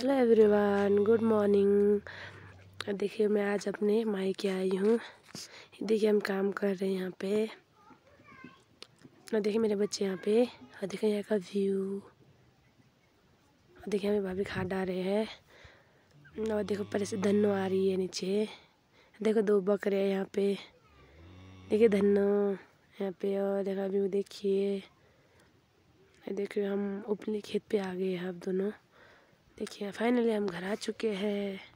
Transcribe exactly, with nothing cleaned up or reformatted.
Hello everyone, good morning. देखिए मैं आज अपने मायके आई हूँ। देखिए हम काम कर रहे हैं यहाँ पे। और देखिए मेरे बच्चे यहाँ पे। और देखिए यहाँ का व्यू। और देखिए हमें भाभी खाद डाल रहे हैं। और देखो ऊपर से धन्नो आ रही है नीचे। देखो दो बकरे हैं यहाँ पे। देखिए धन्नो यहाँ पे। और देखा व्यू देखिए। देखिए हम उपले खेत पे आ गए हैं अब दोनों। देखिए फाइनली हम घर आ चुके हैं।